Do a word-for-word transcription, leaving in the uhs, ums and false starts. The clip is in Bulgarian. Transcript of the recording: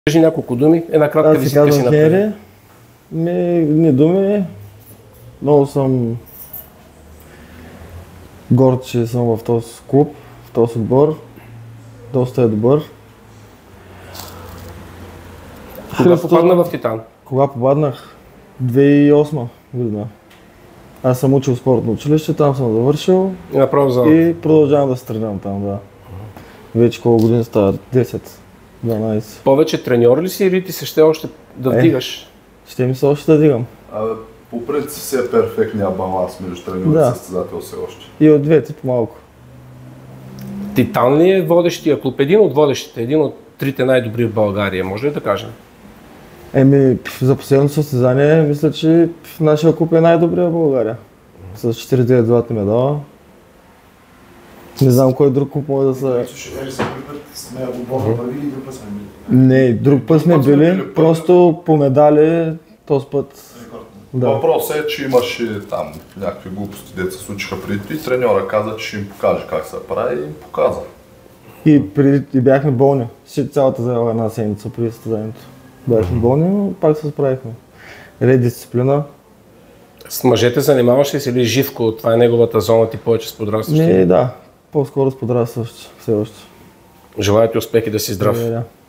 Кажи няколко думи, една кратка Аз се визитка си казвам направи. Хери. Ми, ни думи. Много съм горд, че съм в този клуб, в този отбор. Доста е добър. Кога Христо- попадна в Титан? Кога попаднах? две хиляди и осма година. Аз съм учил спортно училище, там съм завършил И направо за... и продължавам да се тренирам там, да. Вече колко години става? десет, дванайсет. Повече треньор ли си или ти се ще още да Е. вдигаш? Ще ми се още да дигам. Абе, по принцип си е перфектния баланс между треньор Да. и състезател все още. И от двете по малко. Титан ли е водещия клуб? Един от водещите, един от трите най-добри в България, може ли да кажем? Еми, за последното състезание, мисля, че нашия клуб е най-добрия в България. С четири златни медала. Не знам кой друг клуб може да са... Ели са първи път сме отборно първи и друг път сме били. Не, друг път сме път сме били, били първи. просто по медали този път. Рекорд. Да. Въпросът е, че имаше там някакви глупости, деца се случиха преди и треньора каза, че ще им покаже как се прави и им показа. И, преди, и бяхме болни. Ще цялата за една седмица преди състезанието. Бяхме болни, но пак се справихме. Ред дисциплина. С мъжете занимаваш ли се или Живко? Това е неговата зона, ти повече с подрастващи. Не, да, по-скоро с подрастващи все още. Желая ти успех и да си здрав. Благодаря.